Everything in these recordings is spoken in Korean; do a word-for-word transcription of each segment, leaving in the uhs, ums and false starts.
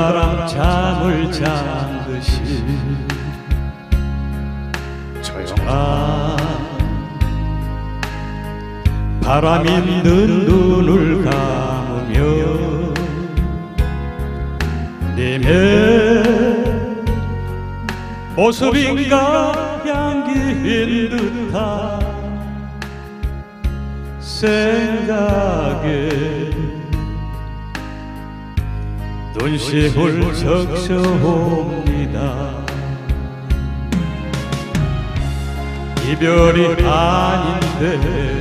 사람 잠을 잠듯이 조용한 바람 있는 눈을 감으며 님의 모습인가 향기인 듯한 생각에 눈시울 적셔옵니다. 이별이 아닌데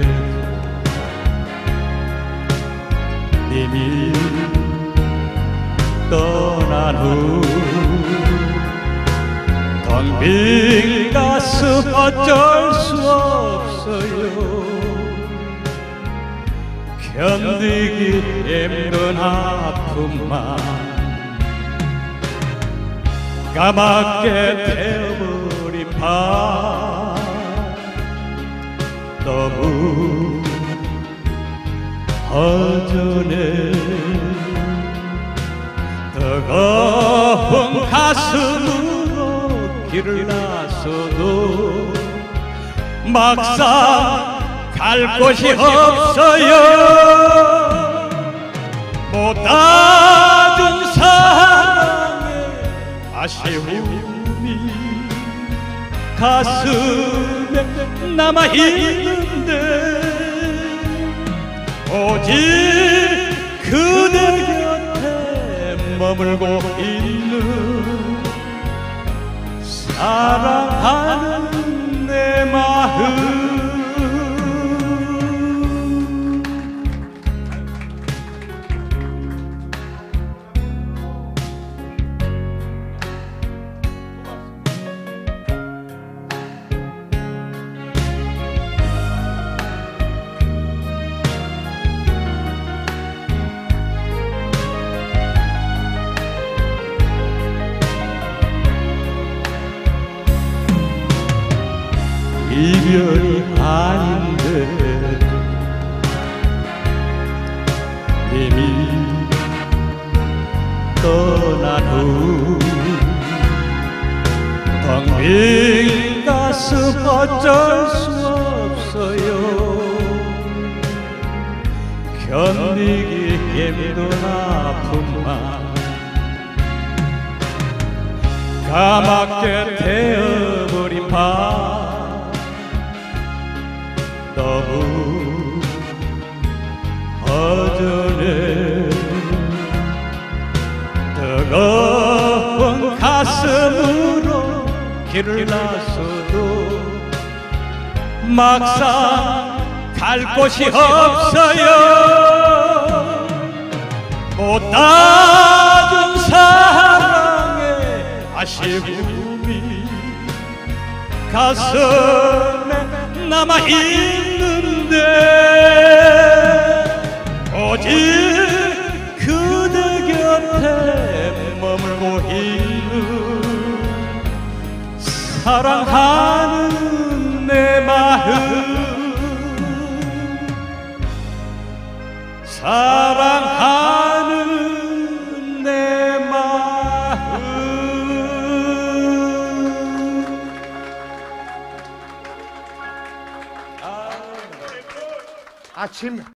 님이 떠난 후 텅 빈 가슴 어쩔 수 없어요. 견디기 힘든 아픔만 까맣게 태워버린 밤 너무 허전해. 뜨거운 가슴으로 길을 나서도 막상 갈 곳이 없어요. 못다준 사랑의 아쉬움이 가슴에 남아있는데 오직 그대 곁에 머물고 있는 사랑하는 내 마음. 이별이 아닌데 님이 떠난 후 텅 빈 가슴 어쩔 수 없어요. 견디기 힘든 아픔만 까맣게 태워버린 밤 너무 허전해. 뜨거운 가슴으로 길을 나서도 막상 갈 곳이 없어요. 못다준 사랑의 아쉬움이 가슴에 남아있는데 오직 그대 곁에 머물고 있는 사랑하는 내 마음. 사랑하는 내 마음. 아침